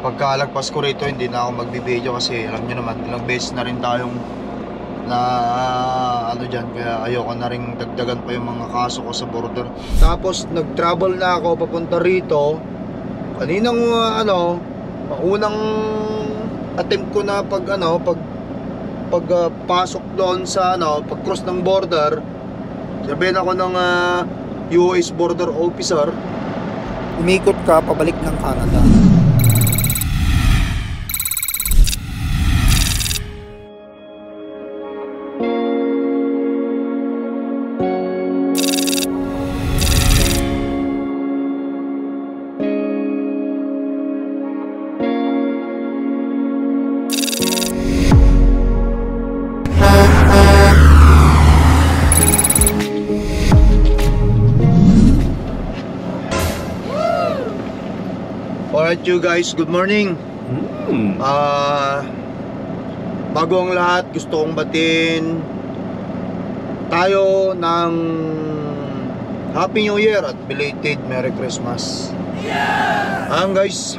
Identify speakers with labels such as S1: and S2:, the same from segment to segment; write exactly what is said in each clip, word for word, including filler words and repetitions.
S1: pagkalagpas ko rito hindi na ako magbibideo kasi alam nyo naman ilang beses na rin tayong na ano dyan, kaya ayoko na rin dagdagan pa yung mga kaso ko sa border. Tapos nag-travel na ako papunta rito kaninang uh, ano unang attempt ko na pag ano pag pag uh, pasok doon sa ano pag cross ng border, sabihin ako ng uh, U S border officer, umikot ka pabalik ng Canada. Alright you guys, good morning. mm. uh, Bago ang lahat, gusto kong batiin tayo ng Happy New Year at belated Merry Christmas. Yeah! Ayan guys,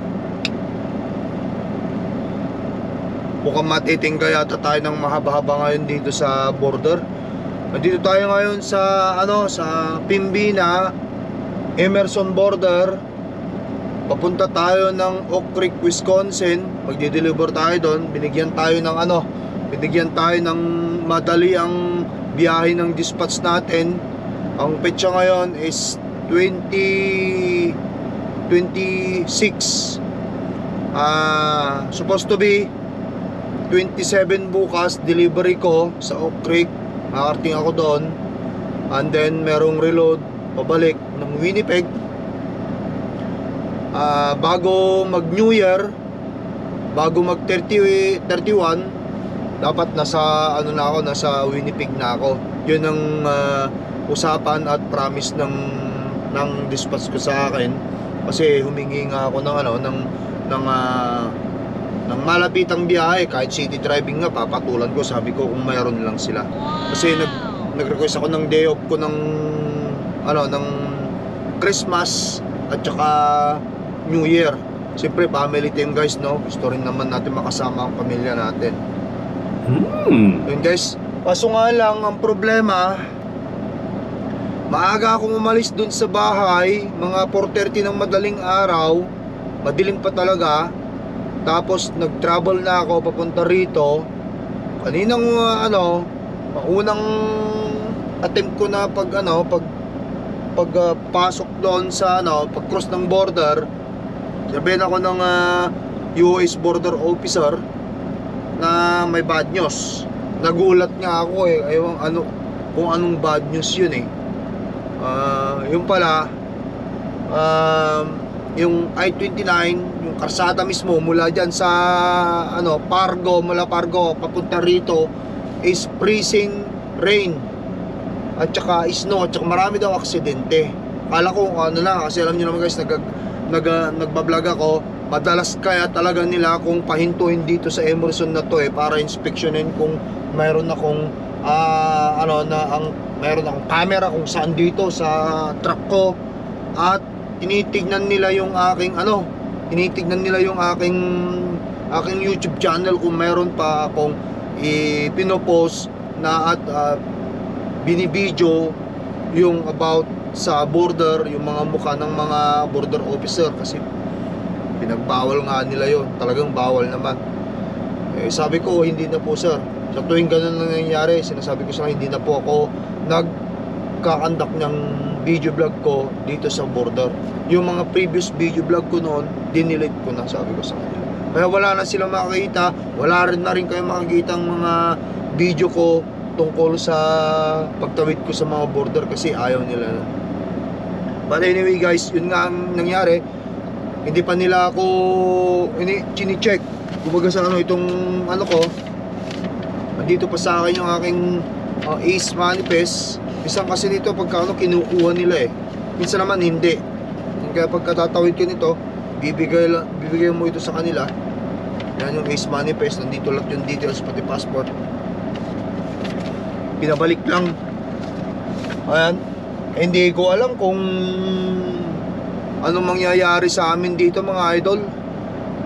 S1: mukhang matiting kaya tayo ng mahaba-haba ngayon dito sa border. Nandito tayo ngayon sa ano sa Pembina Emerson border. Papunta tayo ng Oak Creek, Wisconsin. Magdi-deliver tayo doon. Binigyan tayo ng ano Binigyan tayo ng madali ang biyahe ng dispatch natin. Ang petsa ngayon is twenty twenty-six. uh, Supposed to be twenty-seven bukas delivery ko sa Oak Creek. Nakarating ako doon. And then merong reload pabalik ng Winnipeg. Uh, bago mag New Year, bago mag thirty, thirty-one, dapat nasa ano na ako, nasa Winnipeg na ako. Yun ang uh, usapan at promise ng ng dispatch ko sa akin, kasi humingi nga ako ng ano ng ng uh, ng malapitang biyahe, kahit city driving nga papatulan ko. Sabi ko kung mayroon lang sila, kasi nag nag-request ako ng day off ko ng ano ng Christmas at saka New Year. Siyempre family team guys, no? Gusto rin naman natin makasama ang pamilya natin. mm. Yun guys, kaso nga lang ang problema, maaga akong umalis dun sa bahay, mga four thirty ng madaling araw, madilim pa talaga. Tapos nag-travel na ako papunta rito kaninang uh, ano unang attempt ko na pag ano pag pag uh, pasok doon sa ano pag cross ng border. Sabihin ako ng uh, U S border officer na may bad news. Nagulat nga ako eh, ayaw, ano, kung anong bad news yun eh. uh, Yung pala uh, yung I twenty-nine, yung karsada mismo mula dyan sa ano Fargo, mula Fargo papunta rito is freezing rain at saka snow, at saka marami daw aksidente. Kala ko ano lang, kasi alam nyo naman guys, nag nag nagbablog ako, madalas kaya talaga nila kung pahintuin dito sa Emerson na to eh, para inspeksyonin kung mayroon akong uh, ano na ang mayroon akong camera kung saan dito sa truck ko, at tinitignan nila yung aking ano tinitignan nila yung aking aking YouTube channel kung mayroon pa akong ipinopost na at uh, binibidyo yung about sa border, yung mga mukha ng mga border officer, kasi pinagbawal nga nila yon, talagang bawal naman. Eh, sabi ko hindi na po sir, sa tuwing ganun na nangyayari, sinasabi ko sa hindi na po ako nagkakandak ng video vlog ko dito sa border. Yung mga previous video vlog ko noon, dinelete ko na, sabi ko sa kanila. Kaya wala na silang makakita, wala rin na rin kayo makikita ang mga video ko tungkol sa pagtawid ko sa mga border, kasi ayaw nila na. But anyway guys, yun nga ang nangyari. Hindi pa nila ako ini chini-check. Kumbaga sa ano itong ano ko, nandito pa sa akin yung aking uh, ace manifest. Minsan kasi nito pagka ano kinukuha nila eh, minsan naman hindi. Kaya pagkatatawid ko nito, bibigay, bibigay mo ito sa kanila. Yan yung ace manifest, nandito lahat yung details pati passport. Pinabalik lang. Ayan. Hindi ko alam kung anong mangyayari sa amin dito mga idol.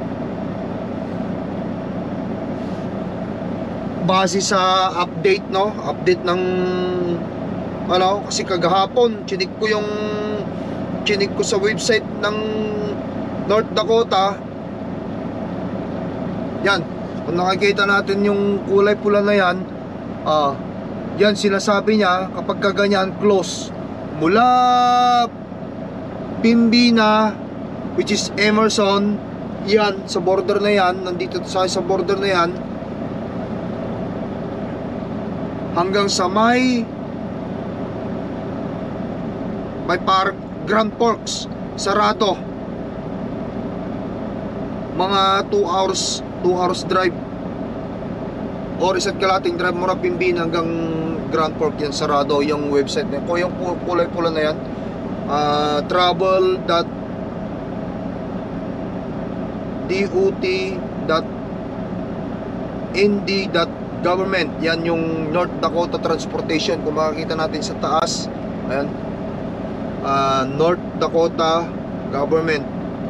S1: base sa update, no? Update ng ano, kasi kagahapon chinik ko yung chinik ko sa website ng North Dakota. Yan, kung nakikita natin yung kulay pula na yan, ah, yan sinasabi niya kapag kaganyan close mula Pembina, which is Emerson, yan sa border na yan, nandito sa sa border na yan, hanggang sa may may park Grand Forks, sarado. Mga two hours two hours drive or isa't kalating drive mula Pembina hanggang Grand Forks, yan sarado yung website niya. Kung yung kulay pula na yan, uh, travel dot dot dot n d dot government, yan yung North Dakota Transportation. Kung makikita natin sa taas, ayan, uh, North Dakota Government.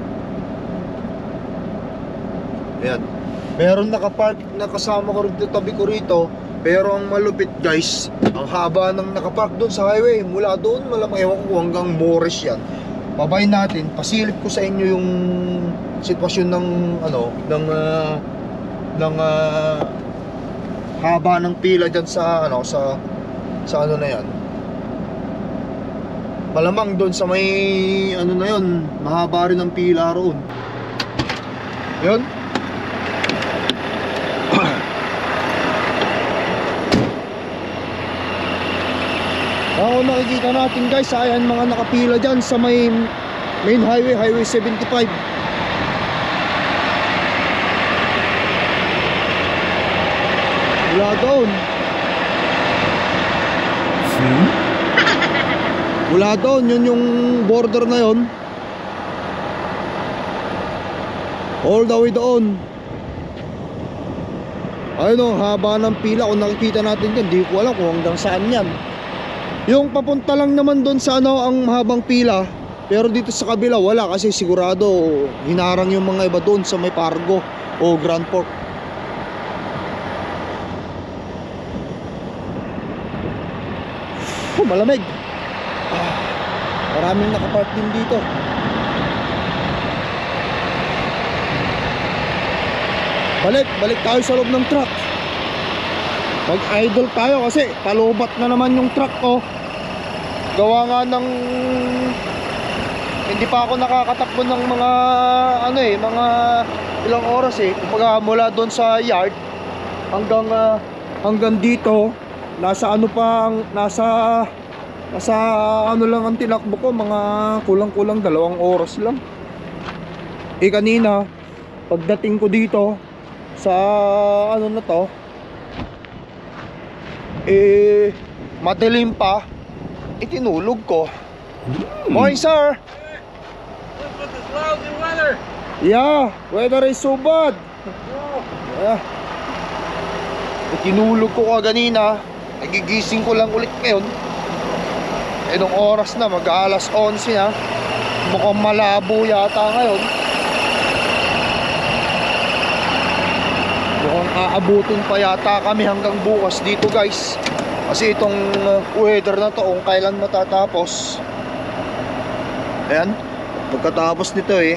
S1: Ayan, meron nakapark na kasama ko rito, tabi ko rito. Pero ang malupit guys, ang haba ng nakapark doon sa highway. Mula doon, malamang ewan ko hanggang Morris yan. Babayin natin, pasilip ko sa inyo yung sitwasyon ng ano, ng uh, ng uh, haba ng pila dyan sa ano, sa sa ano na yan. Malamang doon sa may ano na yon, mahaba rin ang pila roon. Yun. Ako nakikita natin guys, ayan mga nakapila dyan sa may main highway, highway seventy-five. Wala doon. Hmm? Wala doon, yun yung border na yun. All the way doon. Ayun o, haba ng pila. Kung nakikita natin yan, di ko alam kung hanggang saan yan. Yung papunta lang naman doon sa ano, ang mahabang pila. Pero dito sa kabila wala, kasi sigurado hinarang yung mga iba doon sa may Fargo o Grand Forks. Oh, malamig. Ah, maraming nakapark din dito. Balik, balik tayo sa loob ng truck. Mag-idle tayo kasi palubat na naman yung truck ko. Gawa nga ng hindi pa ako nakakatakbo ng mga ano eh, mga ilang oras eh. Kumbaga mula doon sa yard hanggang uh, hanggang dito, nasa ano pa, nasa nasa ano lang ang tinakbo ko, mga kulang-kulang dalawang oras lang. Eh kanina pagdating ko dito sa ano na to, eh madilim pa, itinulog ko. Hmm. Morning sir.
S2: What's with this lousy weather?
S1: Yeah, weather is so bad. Yeah. Itinulog ko kaganina, nagigising ko lang ulit ngayon. Eh nung oras na, mag alas onse na. Mukhang malabo yata ngayon. Mukhang aabutin pa yata kami hanggang bukas dito guys. Kasi itong uh, weather na to, kung kailan matatapos. Ayan, pagkatapos nito eh,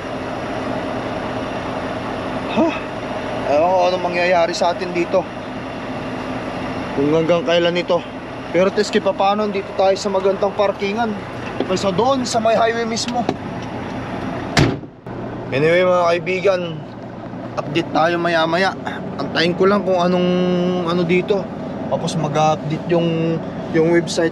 S1: huh, ewan ko anong mangyayari sa atin dito, kung hanggang kailan ito. Pero teski pa paano, dito tayo sa magandang parkingan kaysa doon sa may highway mismo. Anyway mga kaibigan, update tayo maya maya. Antayin ko lang kung anong ano dito, tapos mag-update yung yung website.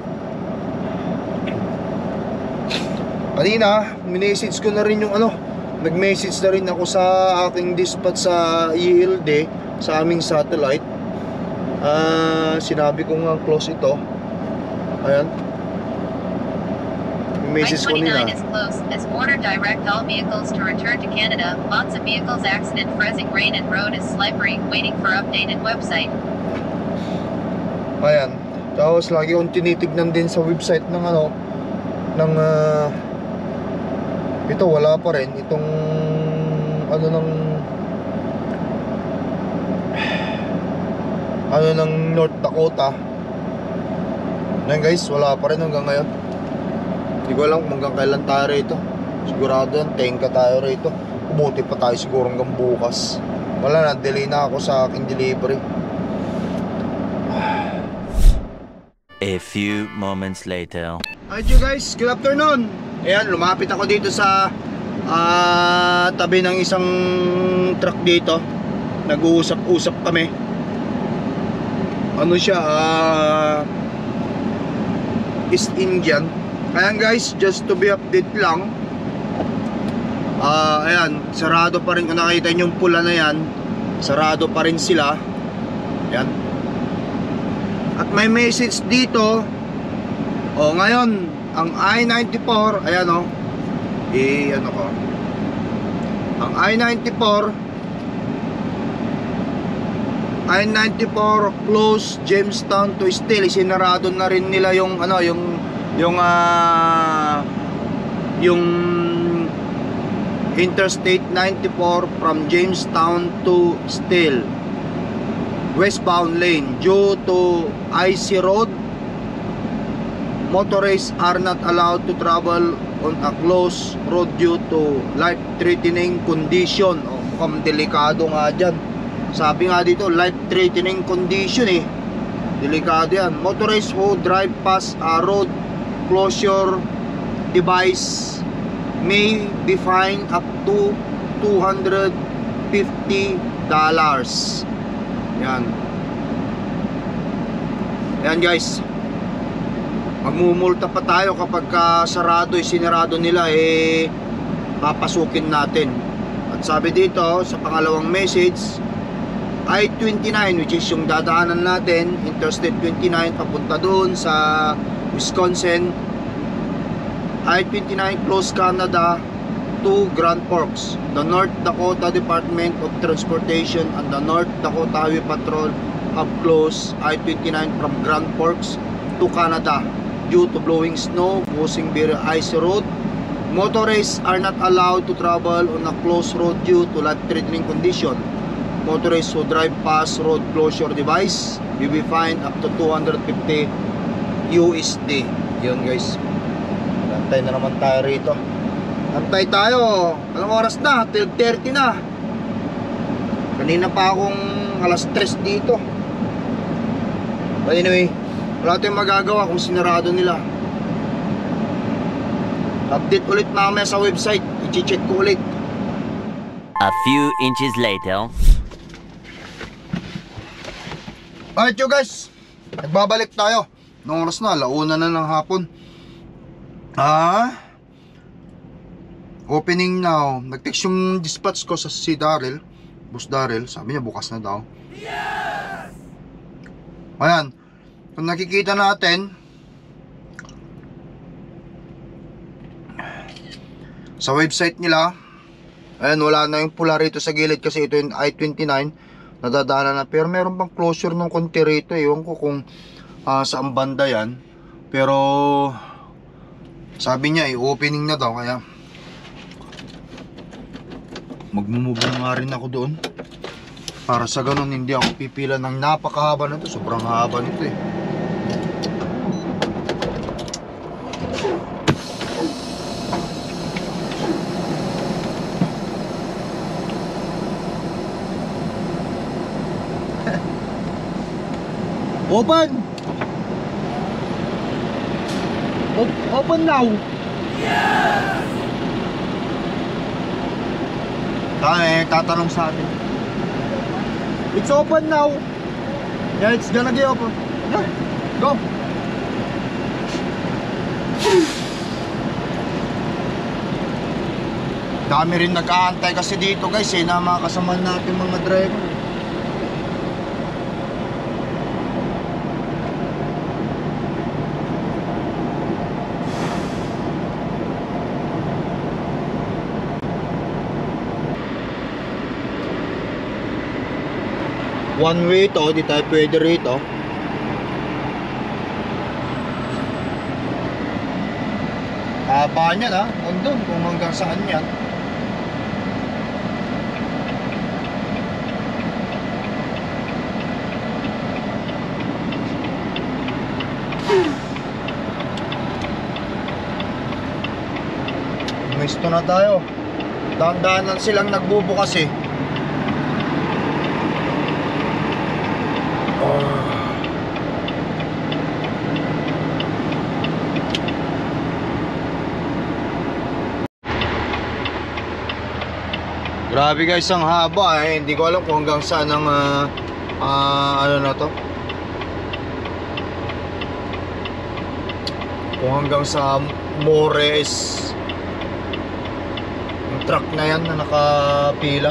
S1: Kanina, minessage ko na rin yung ano, nag-message na rin ako sa aking dispatch sa E L D, sa aming satellite. Uh, sinabi ko nga close ito. Ayan, message ko nila.
S3: I twenty-nine is close, as water direct all vehicles to return to Canada. Lots of vehicles accident, freezing rain and road is slippery, waiting for updated website.
S1: Ayan, tapos lagi kong tinitignan din sa website ng ano, ng uh, ito wala pa rin itong ano ng ano ng North Dakota. Yan guys, wala pa rin hanggang ngayon. Hindi ko alam kung hanggang kailan tayo rito. Sigurado yan, tengka tayo rito. Umuti pa tayo siguro hanggang bukas. Wala na, delay na ako sa aking delivery.
S4: A few moments later.
S1: Alright you guys, good afternoon. Ayan, lumapit ako dito sa uh, tabi ng isang truck dito. Nag-uusap-usap kami. Ano siya, uh, East Indian. Ayan guys, just to be update lang. Uh, ayan, sarado pa rin. Kung nakita nyo yung pula na yan, sarado pa rin sila. Ayan. At may message dito. O ngayon, ang I ninety-four, ayan o, eh ano ko, ang I ninety-four I ninety-four close Jamestown to Steele. Sinarado na rin nila yung ano, yung yung uh, yung Interstate ninety-four from Jamestown to Steele westbound lane due to icy road. Motorists are not allowed to travel on a closed road due to life-threatening condition. O, mukhang delikado nga dyan. Sabi nga dito, life-threatening condition eh. Delikado yan. Motorists who drive past a road closure device may be fined up to two hundred fifty dollars. Yan. Yan guys. Magmumulta pa tayo kapag ka sarado, eh, sinarado nila, eh papasukin natin. At sabi dito sa pangalawang message, I twenty-nine, which is yung dadaanan natin, Interstate twenty-nine papunta doon sa Wisconsin. I twenty-nine close Canada to Grand Forks. The North Dakota Department of Transportation and the North Dakota Highway Patrol have closed I twenty-nine from Grand Forks to Canada due to blowing snow causing very icy road. Motorists are not allowed to travel on a closed road due to life-threatening condition. Motorists who drive past road closure device will be fined up to two hundred fifty U S D. Yun guys. Antay na naman tayo rito. Antay tayo. Anong oras na? twelve thirty na. Kanina pa akong alas tres dito. But anyway, wala tayong magagawa kung sinarado nila. Update ulit mamaya sa website. I-check ko ulit.
S4: A few inches later.
S1: Alright you guys, nagbabalik tayo. Noong oras na, launa na ng hapon. Ah, opening now. Nag-text yung dispatch ko sa si Daryl, Boss Daryl. Sabi niya bukas na daw. Yes! Ayan, kung nakikita natin sa website nila, ayan, wala na yung pula rito sa gilid kasi ito yung I twenty-nine nadadaanan na, pero meron pang closure ng konti rito. Ewan ko kung uh, saan banda yan, pero sabi niya i-opening na daw, kaya magmumove na nga rin ako doon para sa ganun hindi ako pipila ng napakahaba na to. Sobrang haba nito eh. Open! O- open now! Yeah! Tayo, tatanong sa atin. It's open now! Yeah, it's gonna be open. Yeah, go! Dami rin nag-aantay kasi dito guys eh, na mga kasama natin mga driver. One way to, di tayo pwede rito. Haba niya na, andun kung hanggang saan yan. Dito na tayo. Dahan-dahanan silang nagbubukas eh. Oh. Grabe guys, ang haba eh. Hindi ko alam kung hanggang saan ang uh, uh, ano na to. Kung hanggang sa Mores yung truck na yan na nakapila.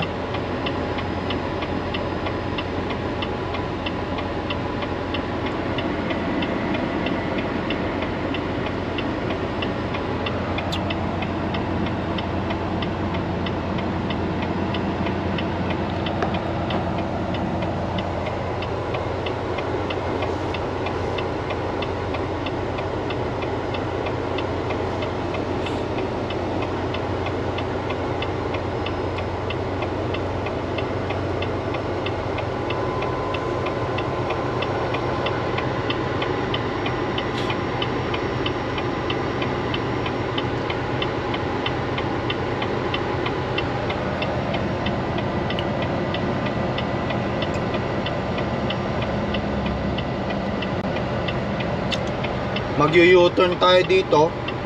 S1: Mag-u-turn tayo dito.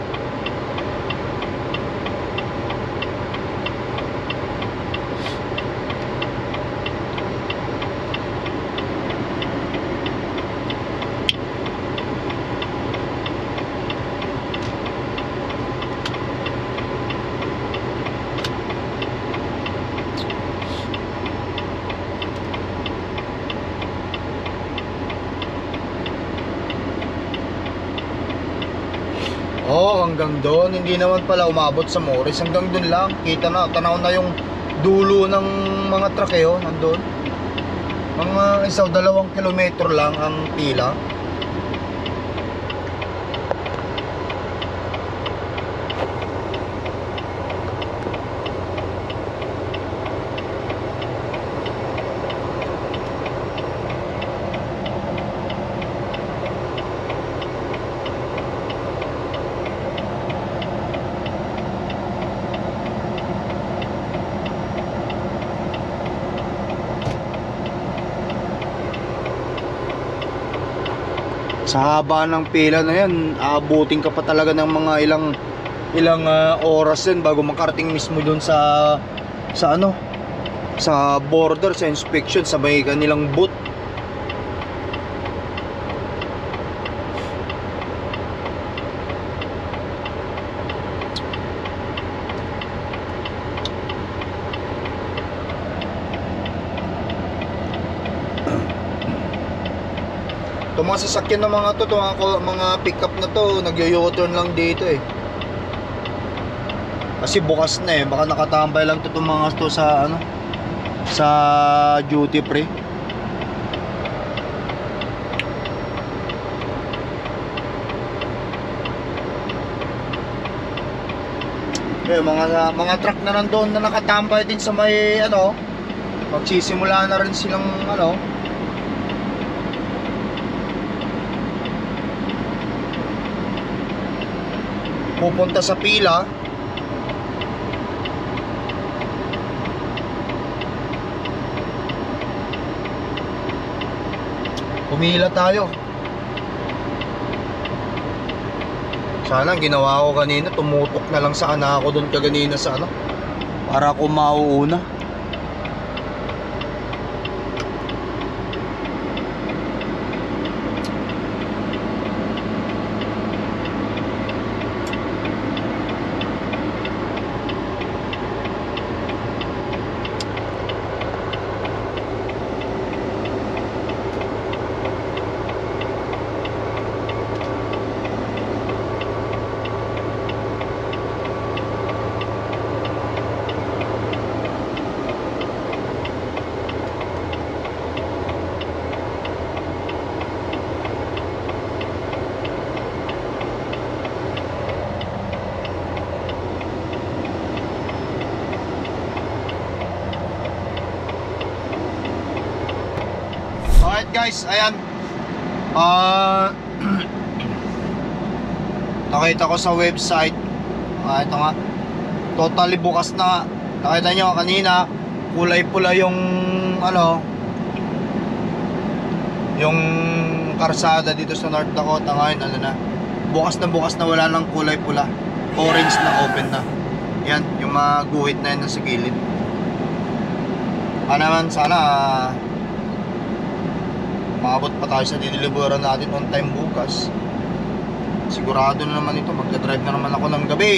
S1: Oh, hanggang doon. Hindi naman pala umabot sa Mores. Hanggang doon lang. Kita na, tanaw na yung dulo ng mga truck eh, oh, nandun. Mga isaw dalawang kilometro lang ang pila. Sa haba ng pila na yan, aabutin ka pa talaga ng mga ilang ilang uh, oras din bago makarating mismo doon sa sa ano, sa border, sa inspection, sa may kanilang booth. Itong mga sasakyan ng mga to, itong mga, mga pick up na to, nag-u-turn lang dito eh. Kasi bukas na eh, baka nakatambay lang to itong mga to sa ano, sa duty free. Eh, mga mga truck na nandoon na nakatambay din sa may ano, magsisimula na rin silang ano, pupunta sa pila. Pumila tayo. Sana ang ginawa ko kanina, tumutok na lang sana ako doon kaganina sa ano, para ako mauuna. Alright guys, ayan. Ah, uh, nakita ko sa website. Ah, ito nga. totally bukas na. Nakita nyo kanina, kulay pula yung ano, yung karsada dito sa North Dakota. Ngayon ano na, bukas na bukas na, wala nang kulay pula, orange na, open na. Yan, yung mga guhit na yan sa gilid. Ano naman, sana uh, maabot pa tayo sa dideliveran natin on time bukas. Sigurado na naman ito, magdadrive na naman ako ng gabi.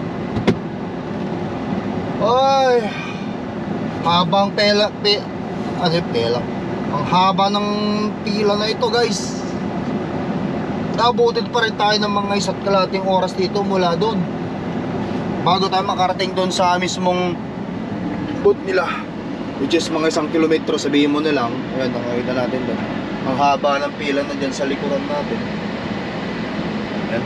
S1: Ay, habang pela, pe, ano yung pela? Ang haba ng pila na ito guys. Nabutit pa rin tayo ng mga isa't kalating oras dito mula doon, bago tayo makarating doon sa mismong booth nila, which is mga isang kilometro, sabihin mo na lang. Ayan, nakakita natin doon. Ang haba ng pila na dyan sa likuran natin. Ayan.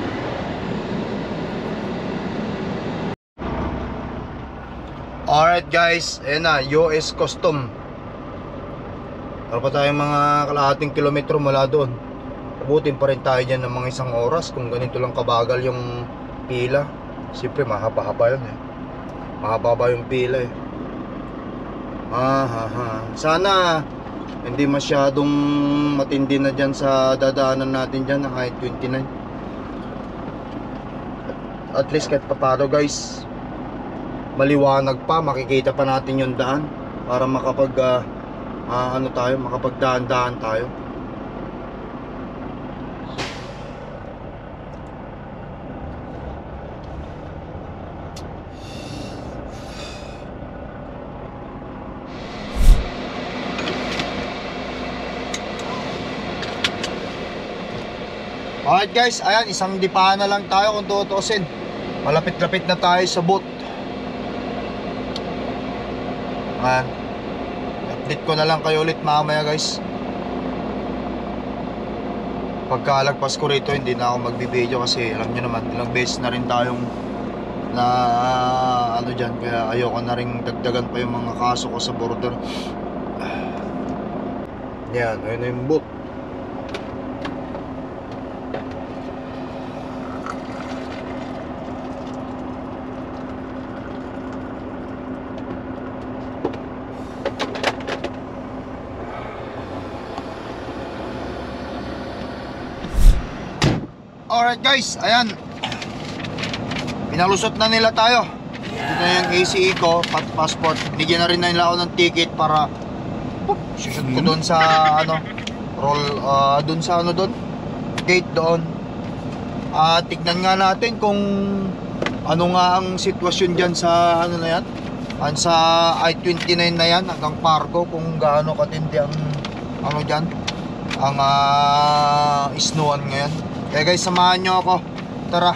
S1: Alright guys, ayan na, U S Custom. Meron pa tayong mga kalahating kilometro mula doon. Abutin pa rin tayo dyan ng mga isang oras kung ganito lang kabagal yung pila. Siyempre mahaba-haba yun eh. Mahaba-haba yung pila eh. Ah, ha, ha. Sana hindi masyadong matindi na dyan sa dadaanan natin dyan na kahit twenty-nine. At least kahit papado guys, maliwanag pa, makikita pa natin yung daan para makapag uh, uh, ano tayo, makapagdaan-daan tayo. Alright guys, ayan, isang dipahan na lang tayo kung tutuusin. Malapit-lapit na tayo sa booth. Ayan, update ko na lang kayo ulit mamaya guys. Pagkalagpas ko rito, hindi na ako magbibideo kasi alam nyo naman, ilang beses na rin tayong na ano dyan, kaya ayoko na rin dagdagan pa yung mga kaso ko sa border. Yan, ayun na yung booth. Alright guys, ayan, pinalusot na nila tayo. Ito na yung A C E ko, passport. Bigyan na rin na nila ako ng ticket para shoot ko doon sa ano, roll, uh, doon sa ano doon, gate doon. Uh, tignan nga natin kung ano nga ang sitwasyon dyan sa ano na yan, an sa I twenty-nine na yan hanggang Pargo, kung gaano katindi ang ano dyan, ang uh, isnuan ngayon. Kaya guys, samahan nyo ako. Tara.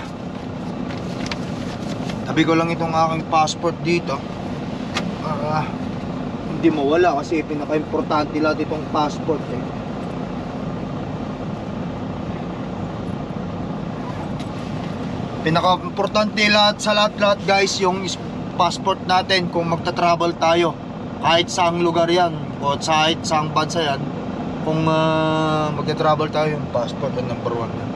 S1: Tabi ko lang itong aking passport dito. Uh, hindi mawala kasi pinaka-importante lahat itong passport eh. Pinaka-importante lahat sa lahat-lahat guys, yung passport natin kung magta-travel tayo. Kahit saang lugar yan o kahit saang bansa yan, kung uh, magta-travel tayo, yung passport ang number one yan.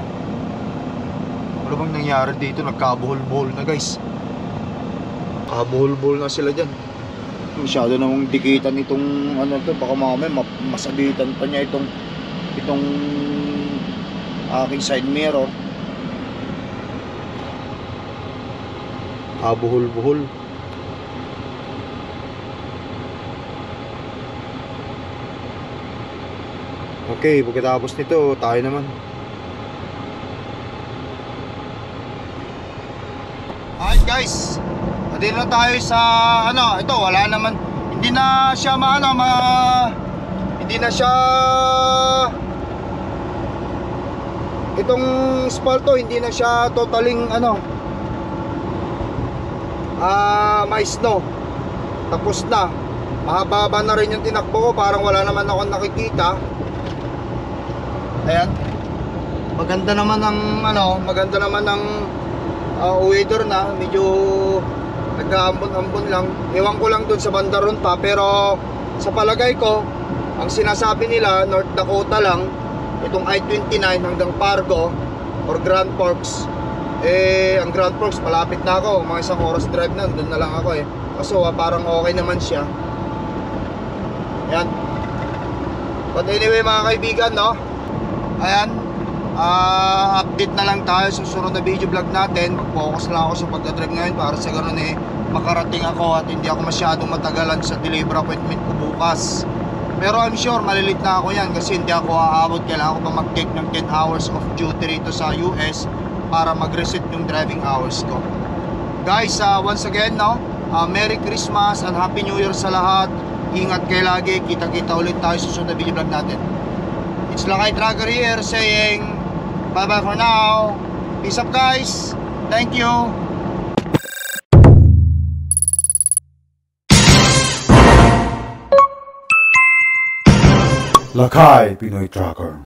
S1: Ano bang nangyari dito? Nagkabuhol-buhol na guys. Kabuhol-buhol na sila dyan. Masyado namang dikitan itong ano to, baka mamaya masabitan pa niya itong itong aking side mirror. Kabuhol-buhol. Okay, pagkatapos nito tayo naman. Alright guys, nandito na tayo sa ano, ito wala naman, hindi na siya maano, ma, hindi na siya itong spalto, hindi na siya totaling ano, ah, uh, may snow. Tapos na, mahaba-haba na rin yung tinakbo ko, parang wala naman ako nakikita. Ayan, maganda naman ang ano, maganda naman ang Uh, weather na, medyo nag-aambon-ambon lang. Ewan ko lang dun sa bandaron pa, pero sa palagay ko, ang sinasabi nila North Dakota lang, itong I twenty-nine hanggang Pargo or Grand Forks, Eh, ang Grand Forks, malapit na ako. Mga isang oras drive na, doon na lang ako eh. Kaso ah, parang okay naman siya. Ayan. But anyway mga kaibigan, no? Ayan. Ah, update na lang tayo sa susunod na video vlog natin. Mag-focus lang ako sa pagdadrive ngayon para sa ganun eh makarating ako at hindi ako masyadong matagalan sa deliver appointment ko bukas. Pero I'm sure malilit na ako yan kasi hindi ako aabot. Kailangan ko pa mag-take ng ten hours of duty rito sa U S para mag-reset yung driving hours ko. Guys, uh, once again, no, uh, Merry Christmas and Happy New Year sa lahat. Ingat kayo lagi. Kita-kita ulit tayo sa susunod na video vlog natin. It's Lakay Tracker here saying bye bye for now. Peace up guys. Thank you.
S5: Lakay Pinoy Tracker.